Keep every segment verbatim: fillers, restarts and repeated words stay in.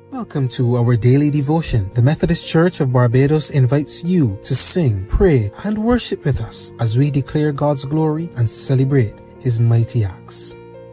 Welcome to our daily devotion. The Methodist Church of Barbados invites you to sing, pray, and worship with us as we declare God's glory and celebrate His mighty acts.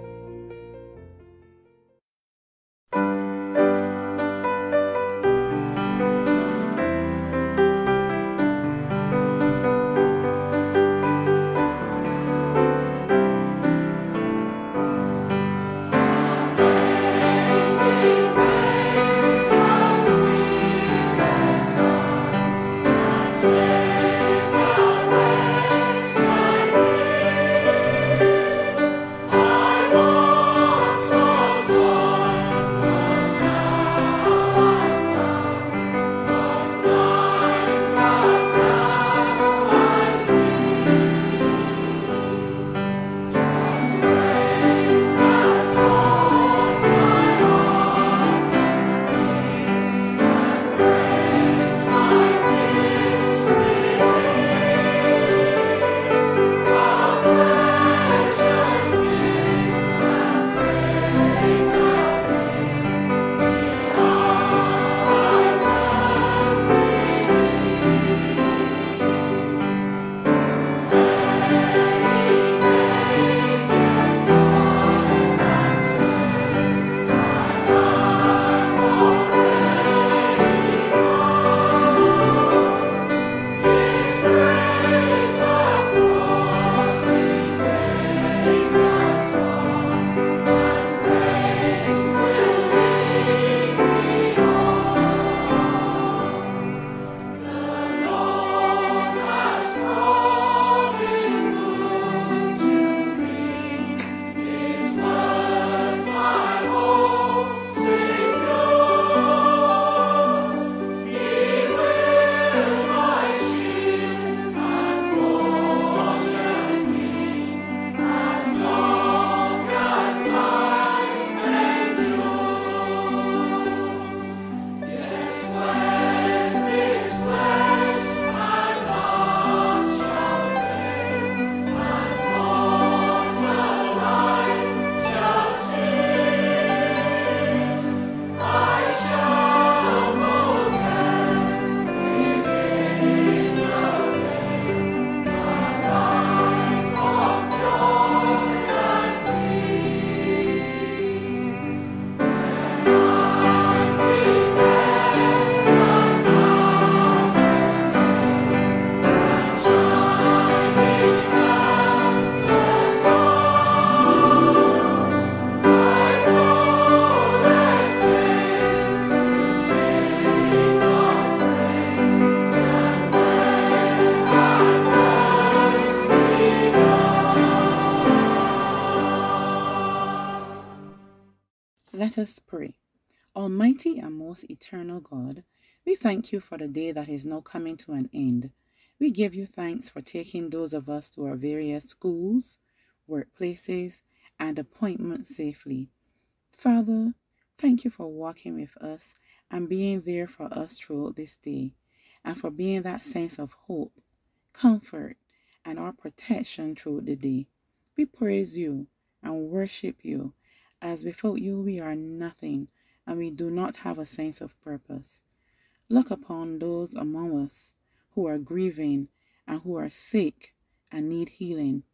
Let us pray. Almighty and most eternal God, we thank you for the day that is now coming to an end. We give you thanks for taking those of us to our various schools, workplaces, and appointments safely. Father, thank you for walking with us and being there for us throughout this day, and for being that sense of hope, comfort, and our protection throughout the day. We praise you and worship you, as without you we are nothing, and we do not have a sense of purpose. Look upon those among us who are grieving and who are sick and need healing.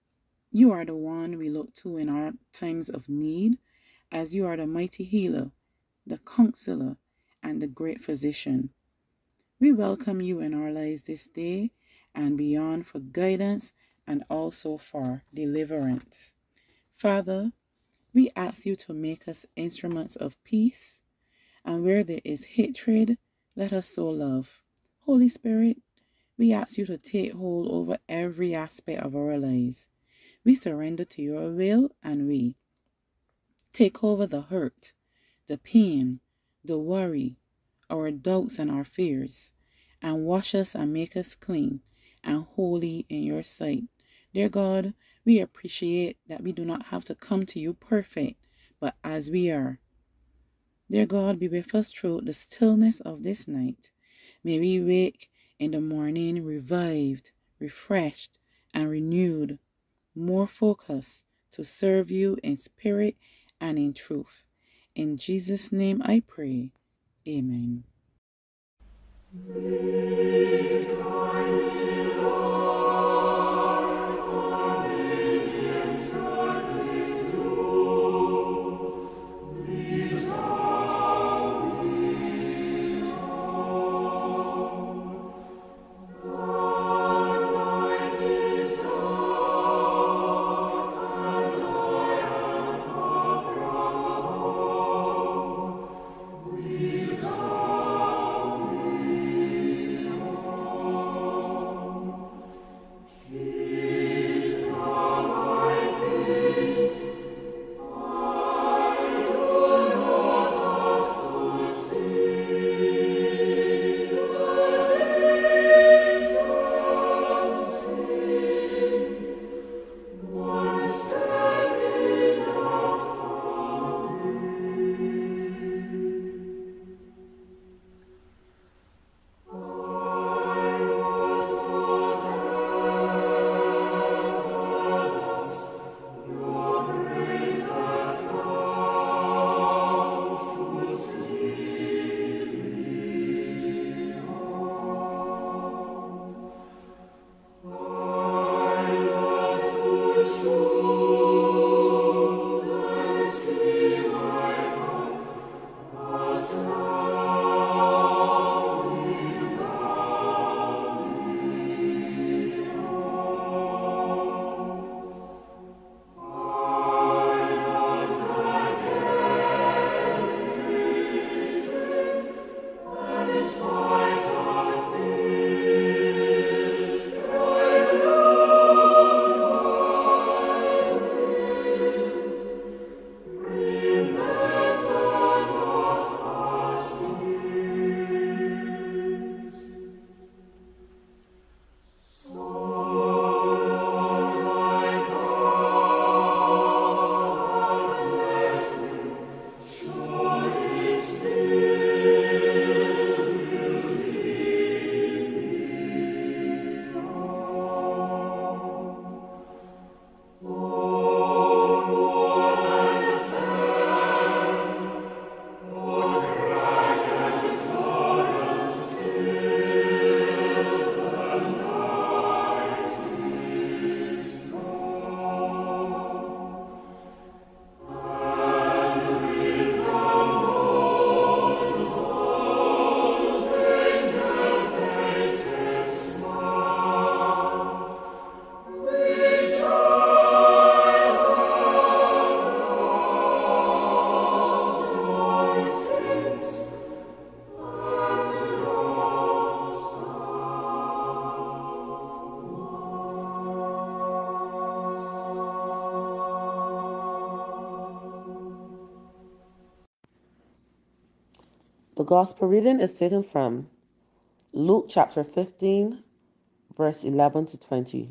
You are the one we look to in our times of need, as you are the mighty healer, the counselor, and the great physician. We welcome you in our lives this day and beyond for guidance and also for deliverance. Father, we ask you to make us instruments of peace, and where there is hatred, let us sow love. Holy Spirit, we ask you to take hold over every aspect of our lives. We surrender to your will and we take over the hurt, the pain, the worry, our doubts and our fears, and wash us and make us clean and holy in your sight. Dear God, we appreciate that we do not have to come to you perfect, but as we are. Dear God, be with us through the stillness of this night. May we wake in the morning revived, refreshed, and renewed, more focused to serve you in spirit and in truth. In Jesus' name I pray. Amen. The Gospel reading is taken from Luke chapter fifteen, verse eleven to twenty.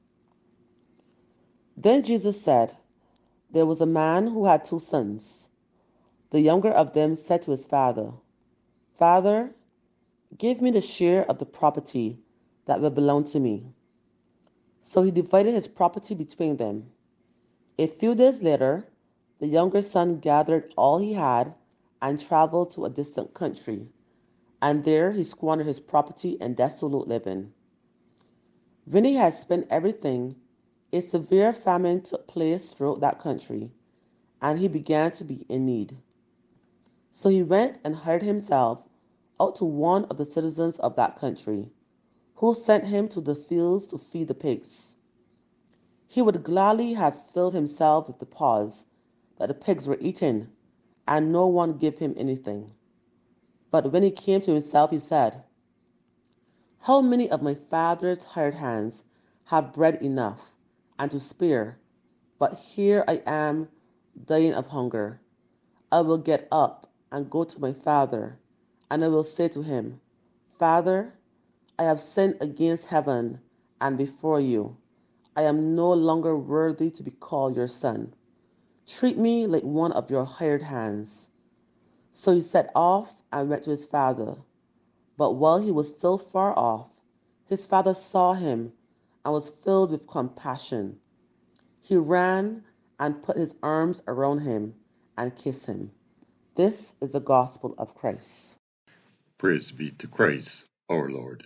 Then Jesus said, There was a man who had two sons. The younger of them said to his father, Father, give me the share of the property that will belong to me. So he divided his property between them. A few days later, the younger son gathered all he had and traveled to a distant country, and there he squandered his property in desolate living. When he had spent everything, a severe famine took place throughout that country, and he began to be in need. So he went and hired himself out to one of the citizens of that country, who sent him to the fields to feed the pigs. He would gladly have filled himself with the pods that the pigs were eating, and no one gave him anything. But when he came to himself, he said, How many of my father's hired hands have bread enough and to spare, but here I am dying of hunger. I will get up and go to my father, and I will say to him, Father, I have sinned against heaven and before you. I am no longer worthy to be called your son. Treat me like one of your hired hands. So he set off and went to his father. But while he was still far off, his father saw him and was filled with compassion. He ran and put his arms around him and kissed him. This is the gospel of Christ. Praise be to Christ, our Lord.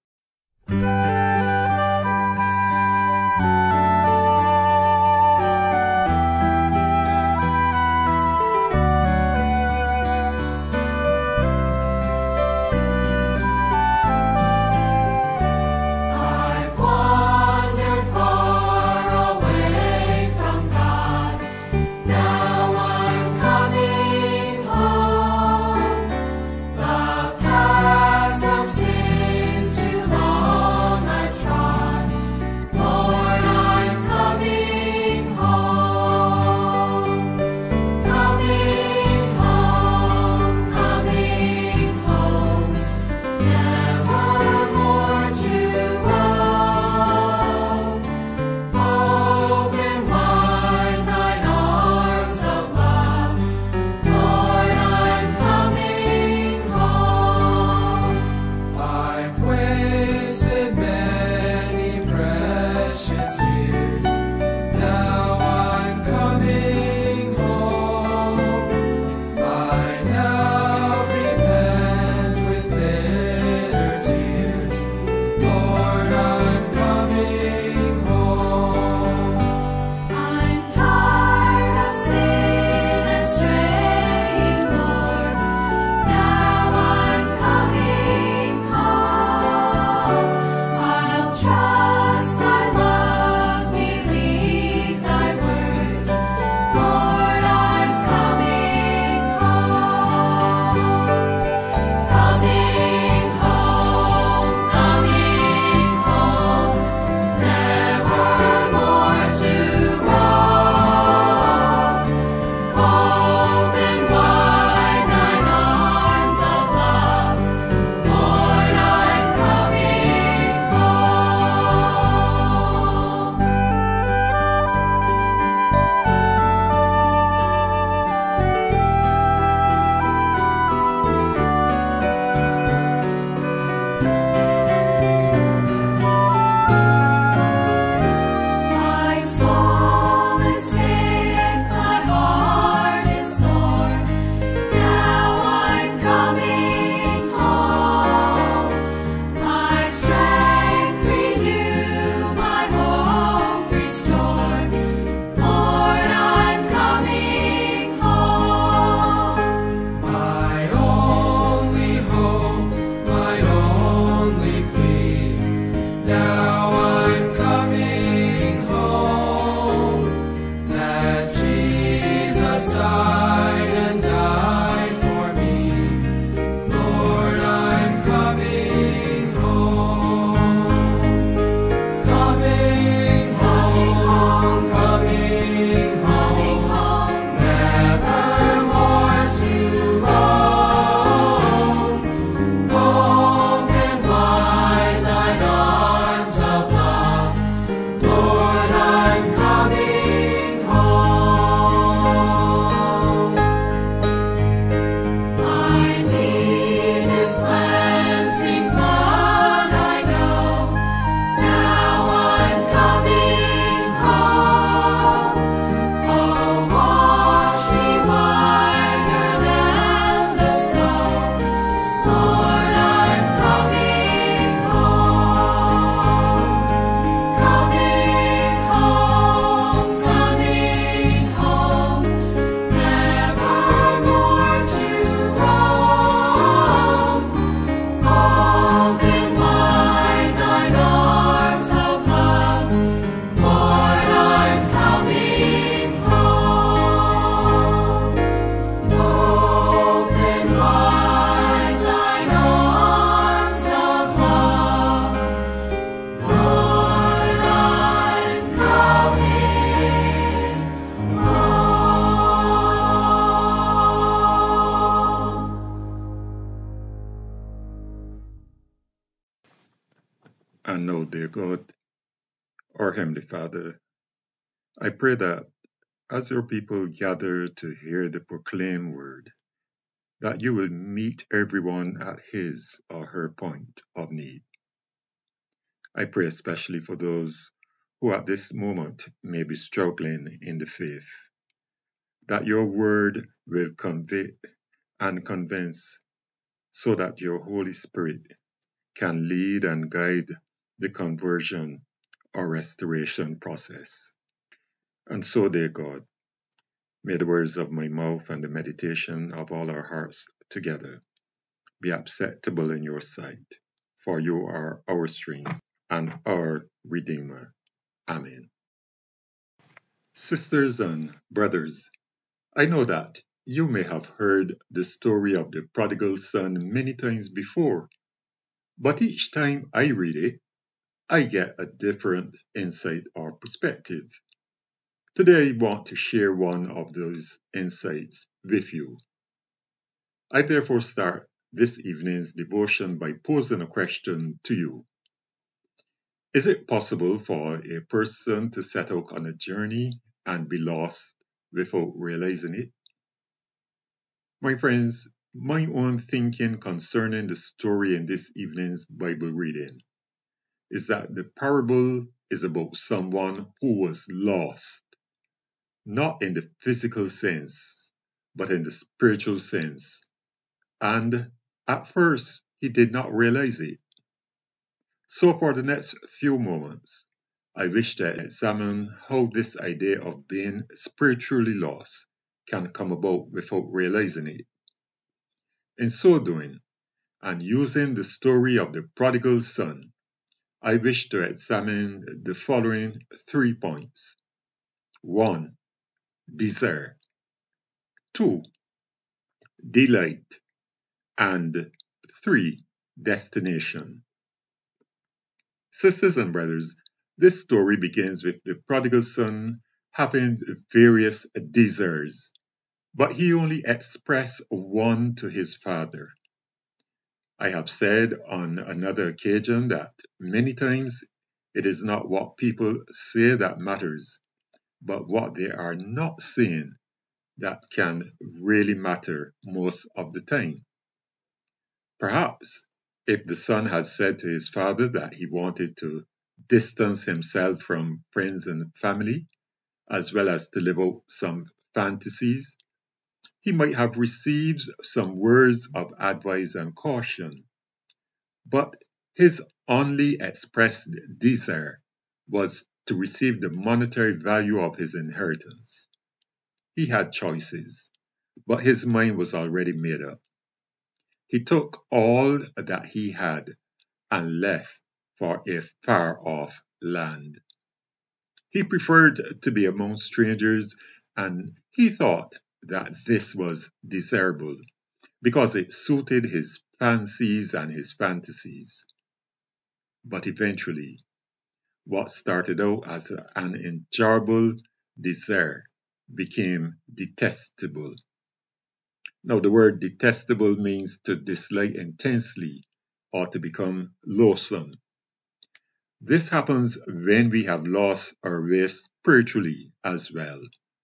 And now, dear God, our Heavenly Father, I pray that as your people gather to hear the proclaimed word, that you will meet everyone at his or her point of need. I pray especially for those who at this moment may be struggling in the faith, that your word will convict and convince so that your Holy Spirit can lead and guide the conversion or restoration process. And so, dear God, may the words of my mouth and the meditation of all our hearts together be acceptable in your sight, for you are our strength and our Redeemer. Amen. Sisters and brothers, I know that you may have heard the story of the prodigal son many times before, but each time I read it, I get a different insight or perspective. Today, I want to share one of those insights with you. I therefore start this evening's devotion by posing a question to you. Is it possible for a person to set out on a journey and be lost without realizing it? My friends, my own thinking concerning the story in this evening's Bible reading is that the parable is about someone who was lost, not in the physical sense, but in the spiritual sense. And at first, he did not realize it. So for the next few moments, I wish to examine how this idea of being spiritually lost can come about without realizing it. In so doing, and using the story of the prodigal son, I wish to examine the following three points. One, desire. Two, delight. And three, destination. Sisters and brothers, this story begins with the prodigal son having various desires, but he only expressed one to his father. I have said on another occasion that many times it is not what people say that matters, but what they are not saying that can really matter most of the time. Perhaps if the son had said to his father that he wanted to distance himself from friends and family, as well as to live out some fantasies, he might have received some words of advice and caution. But his only expressed desire was to receive the monetary value of his inheritance. He had choices, but his mind was already made up. He took all that he had and left for a far-off land. He preferred to be among strangers, and he thought that this was desirable because it suited his fancies and his fantasies. But eventually, what started out as an enjoyable desire became detestable. Now, the word detestable means to dislike intensely or to become loathsome. This happens when we have lost our way spiritually as well.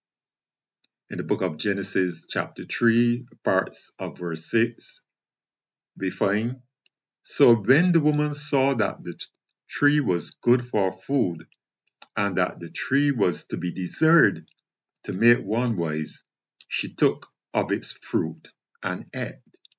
In the book of Genesis, chapter three, parts of verse six, we find, so when the woman saw that the tree was good for food, and that the tree was to be desired to make one wise, she took of its fruit and ate.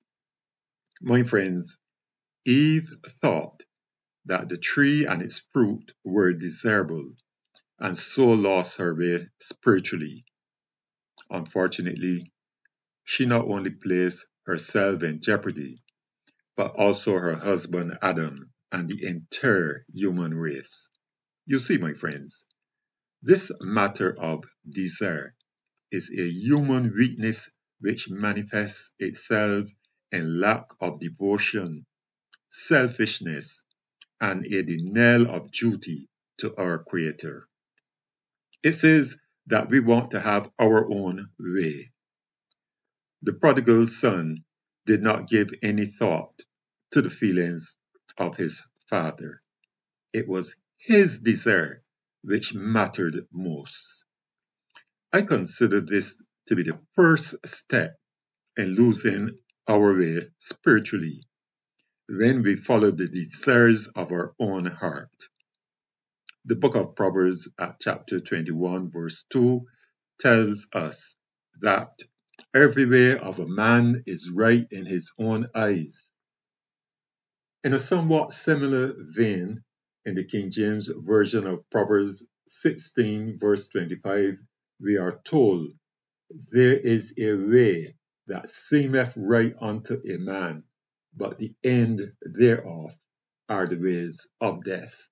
My friends, Eve thought that the tree and its fruit were desirable, and so lost her way spiritually. Unfortunately, she not only placed herself in jeopardy, but also her husband Adam and the entire human race. You see, my friends, this matter of desire is a human weakness which manifests itself in lack of devotion, selfishness, and a denial of duty to our Creator. It says that we want to have our own way. The prodigal son did not give any thought to the feelings of his father. It was his desire which mattered most. I consider this to be the first step in losing our way spiritually, when we follow the desires of our own heart. The book of Proverbs at chapter twenty-one verse two tells us that every way of a man is right in his own eyes. In a somewhat similar vein, in the King James Version of Proverbs sixteen, verse twenty-five, we are told, "There is a way that seemeth right unto a man, but the end thereof are the ways of death."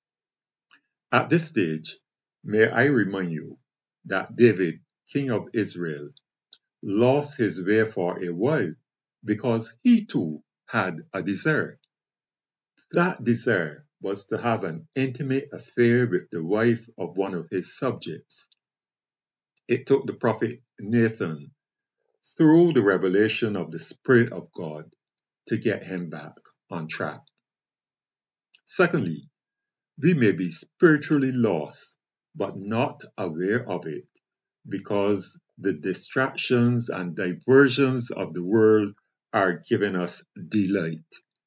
At this stage, may I remind you that David, king of Israel, lost his way for a while because he too had a desire. That desire was to have an intimate affair with the wife of one of his subjects. It took the prophet Nathan, through the revelation of the Spirit of God, to get him back on track. Secondly, we may be spiritually lost, but not aware of it, because the distractions and diversions of the world are giving us delight.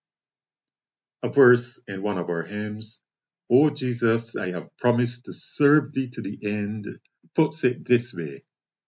A verse in one of our hymns, "O Jesus, I have promised to serve thee to the end," puts it this way: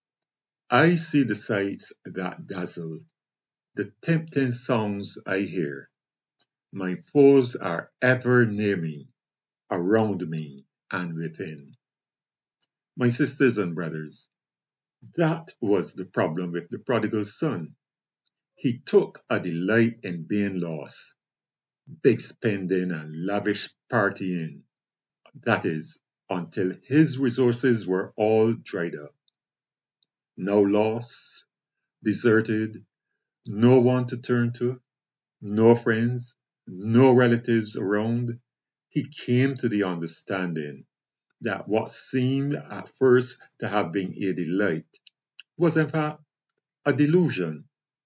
I see the sights that dazzle, the tempting sounds I hear. My foes are ever near me, around me and within. My sisters and brothers, that was the problem with the prodigal son. He took a delight in being lost, big spending and lavish partying. That is, until his resources were all dried up. Now lost, deserted, no one to turn to, no friends, no relatives around, he came to the understanding that what seemed at first to have been a delight was in fact a delusion.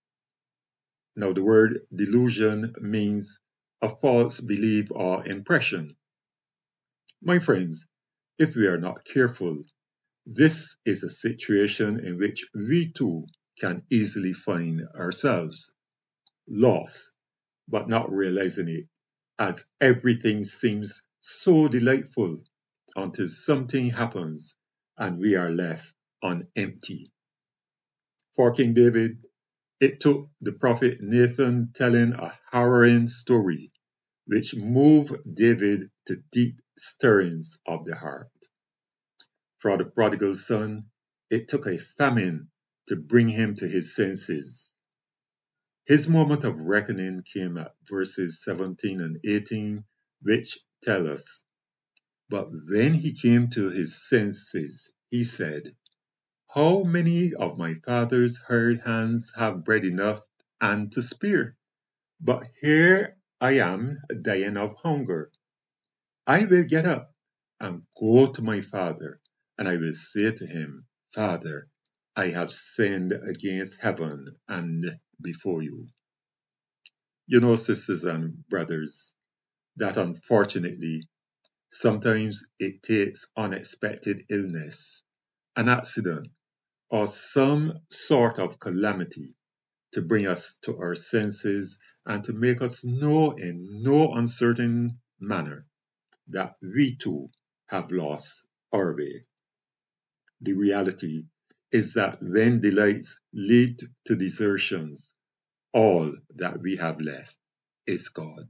Now the word delusion means a false belief or impression. My friends, if we are not careful, this is a situation in which we too can easily find ourselves lost, but not realizing it, as everything seems so delightful until something happens and we are left on empty. For King David, it took the prophet Nathan telling a harrowing story which moved David to deep stirrings of the heart. For the prodigal son, it took a famine to bring him to his senses. His moment of reckoning came at verses seventeen and eighteen, which tell us, "But when he came to his senses, he said, How many of my father's hired hands have bread enough and to spare? But here I am dying of hunger. I will get up and go to my father, and I will say to him, Father, I have sinned against heaven and before you." You know, sisters and brothers, that unfortunately, sometimes it takes unexpected illness, an accident, or some sort of calamity to bring us to our senses and to make us know in no uncertain manner that we too have lost our way. The reality is that when delights lead to desertions, all that we have left is God.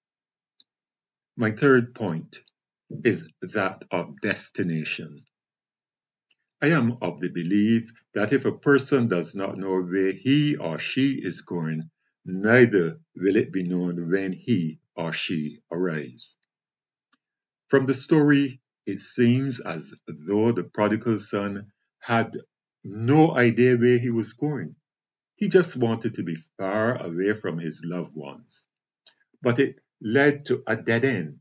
My third point is that of destination. I am of the belief that if a person does not know where he or she is going, neither will it be known when he or she arrives. From the story, it seems as though the prodigal son had no idea where he was going. He just wanted to be far away from his loved ones. But it led to a dead end.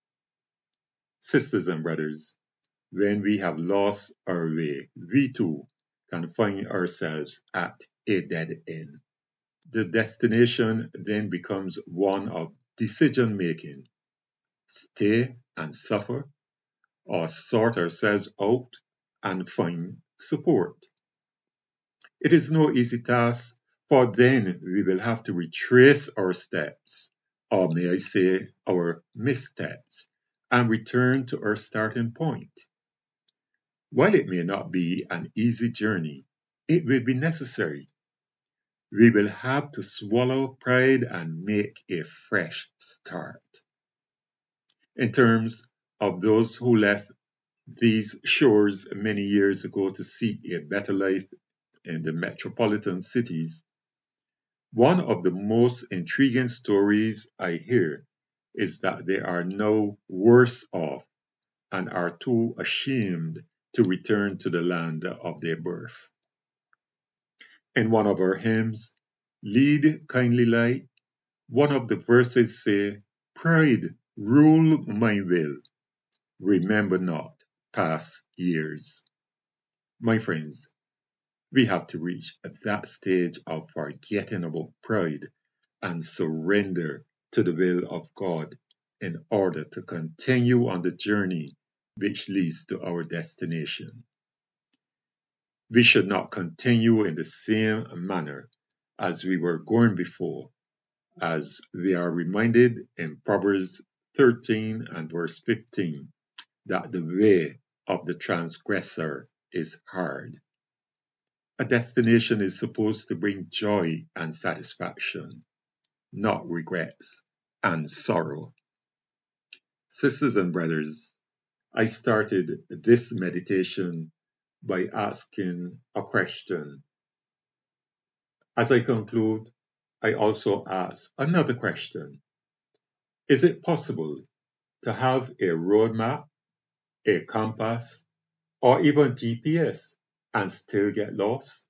Sisters and brothers, when we have lost our way, we too can find ourselves at a dead end. The destination then becomes one of decision making. Stay and suffer, or sort ourselves out and find support. It is no easy task, for then we will have to retrace our steps, or may I say our missteps, and return to our starting point. While it may not be an easy journey, it will be necessary. We will have to swallow pride and make a fresh start. In terms of those who left these shores many years ago to seek a better life in the metropolitan cities, one of the most intriguing stories I hear is that they are now worse off and are too ashamed to return to the land of their birth. In one of our hymns, Lead Kindly Light, one of the verses say, Pride, rule my will, remember not past years. My friends, we have to reach that stage of forgetting about pride and surrender to the will of God in order to continue on the journey which leads to our destination. We should not continue in the same manner as we were going before, as we are reminded in Proverbs thirteen and verse fifteen that the way of the transgressor is hard. A destination is supposed to bring joy and satisfaction, not regrets and sorrow. Sisters and brothers, I started this meditation by asking a question. As I conclude, I also ask another question. Is it possible to have a roadmap, a compass, or even G P S and still get lost?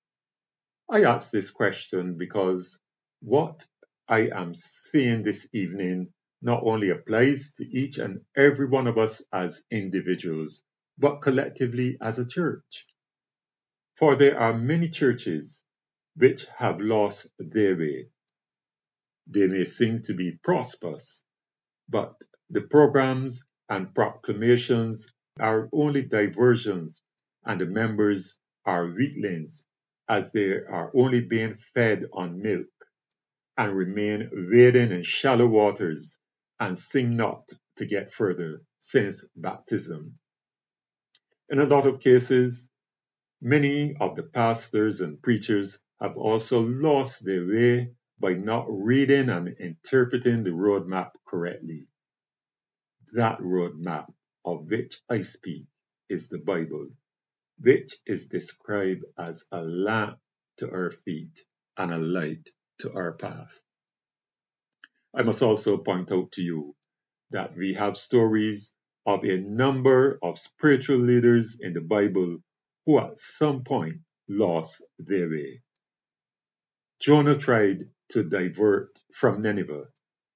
I ask this question because what I am saying this evening not only applies to each and every one of us as individuals, but collectively as a church. For there are many churches which have lost their way. They may seem to be prosperous, but the programs and proclamations are only diversions, and the members are weaklings, as they are only being fed on milk, and remain wading in shallow waters, and seem not to get further since baptism. In a lot of cases, many of the pastors and preachers have also lost their way by not reading and interpreting the roadmap correctly. That roadmap of which I speak is the Bible, which is described as a lamp to our feet and a light to our path. I must also point out to you that we have stories of a number of spiritual leaders in the Bible who at some point lost their way. Jonah tried to divert from Nineveh.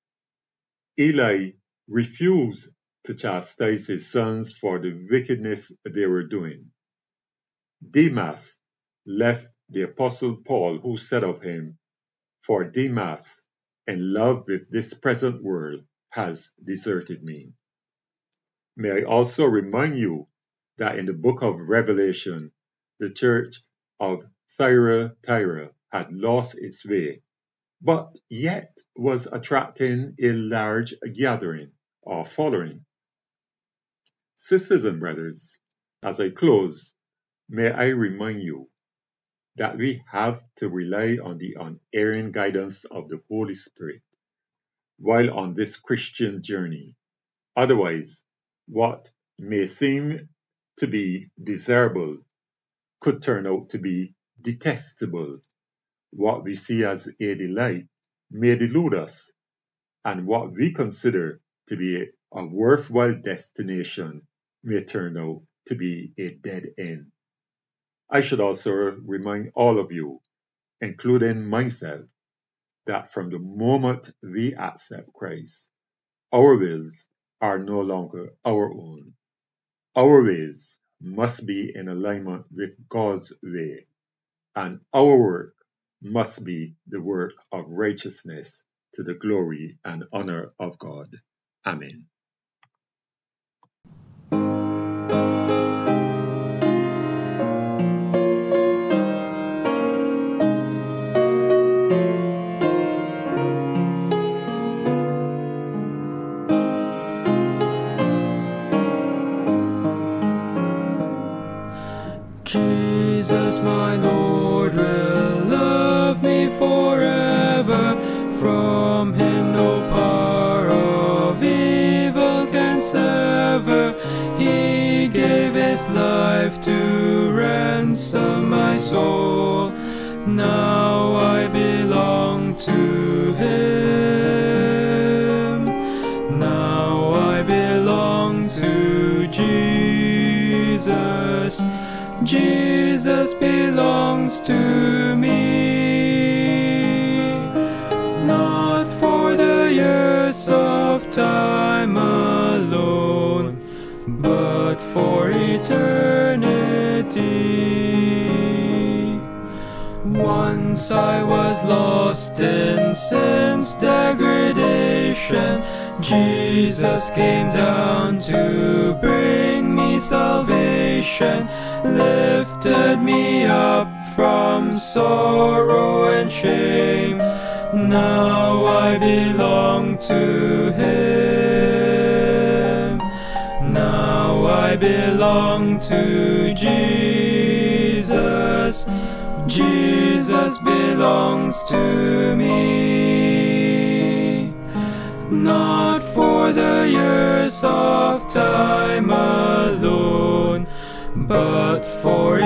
Eli refused to chastise his sons for the wickedness they were doing. Demas left the Apostle Paul, who said of him, For Demas, in love with this present world, has deserted me. May I also remind you that in the book of Revelation, the church of Thyatira had lost its way, but yet was attracting a large gathering or following. Sisters and brothers, as I close, may I remind you that we have to rely on the unerring guidance of the Holy Spirit while on this Christian journey. Otherwise, what may seem to be desirable could turn out to be detestable. What we see as a delight may delude us, and what we consider to be a worthwhile destination may turn out to be a dead end. I should also remind all of you, including myself, that from the moment we accept Christ, our wills are no longer our own. Our ways must be in alignment with God's way, and our work must be the work of righteousness to the glory and honor of God. Amen. Jesus. Jesus, my Lord, will love me forever. From him no power of evil can sever. He gave his life to ransom my soul. Now I belong to him. Now I belong to Jesus. Jesus belongs to me. Not for the years of time alone, but for eternity. Once I was lost in sin's degradation. Jesus came down to bring me salvation, lifted me up from sorrow and shame. Now I belong to him. Now I belong to Jesus. Jesus belongs to me. Not for the years of time alone, but for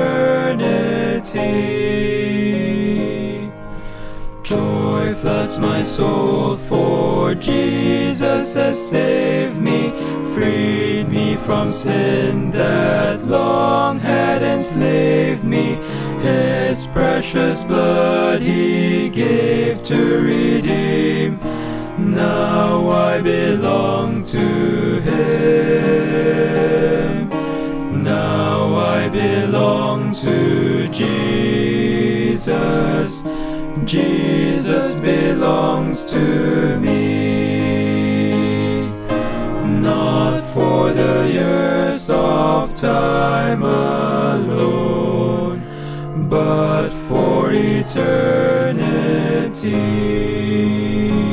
eternity. Joy floods my soul, for Jesus has saved me, freed me from sin that long had enslaved me. His precious blood he gave to redeem. Now I belong to him. Now I belong to Jesus. Jesus belongs to me. Not for the years of time alone, but for eternity.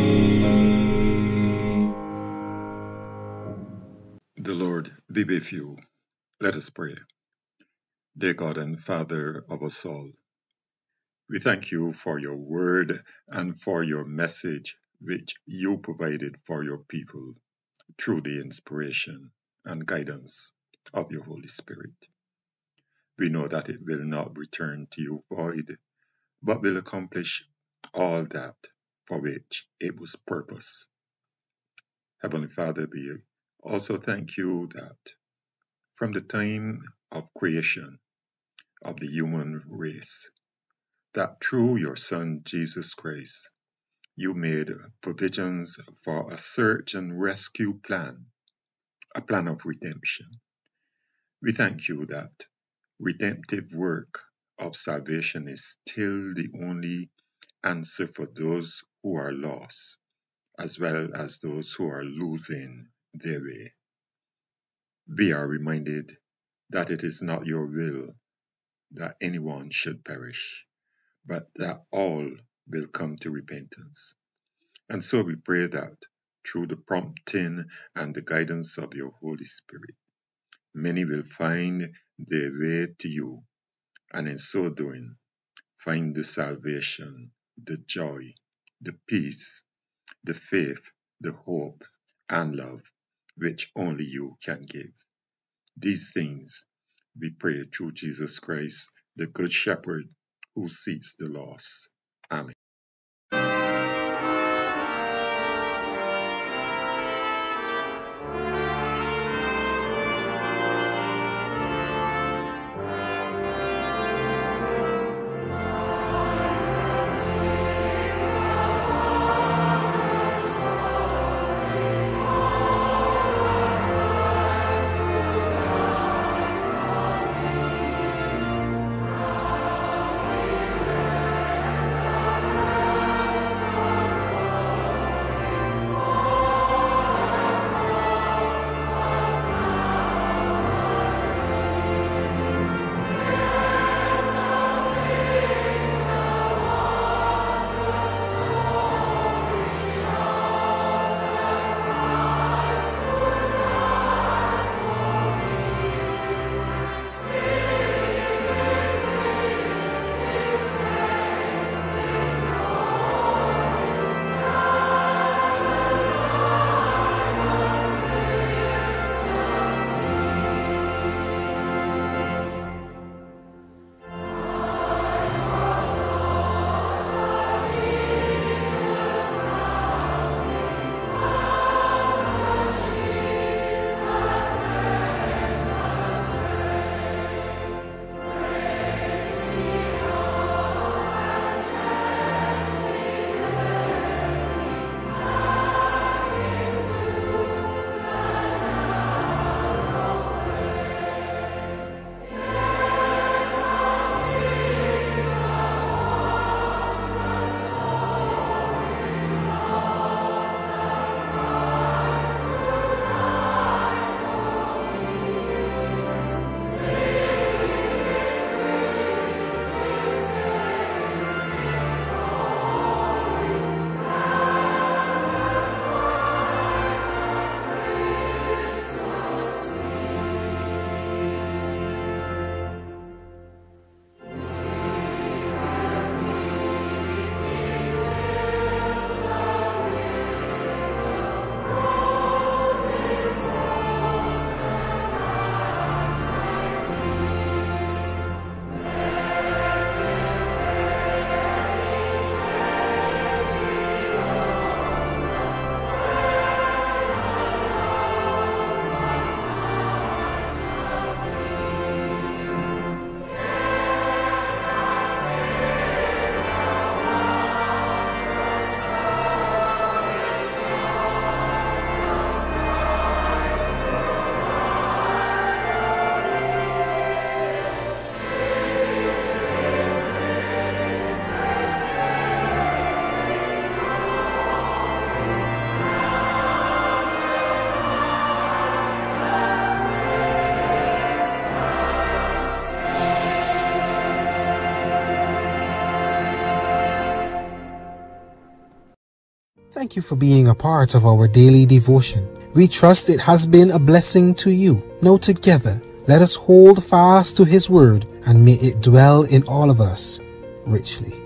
The Lord be with you. Let us pray. Dear God and Father of us all, we thank you for your word and for your message which you provided for your people through the inspiration and guidance of your Holy Spirit. We know that it will not return to you void, but will accomplish all that for which it was purposed. Heavenly Father, we also thank you that from the time of creation of the human race, that through your Son Jesus Christ, you made provisions for a search and rescue plan, a plan of redemption. We thank you that redemptive work of salvation is still the only answer for those who are lost, as well as those who are losing their way. We are reminded that it is not your will that anyone should perish, but that all will come to repentance. And so we pray that through the prompting and the guidance of your Holy Spirit, many will find their way to you, and in so doing, find the salvation, the joy, the peace, the faith, the hope, and love which only you can give. These things we pray through Jesus Christ, the Good Shepherd who seeks the lost. Amen. Thank you for being a part of our daily devotion. We trust it has been a blessing to you. Now together, let us hold fast to His word and may it dwell in all of us richly.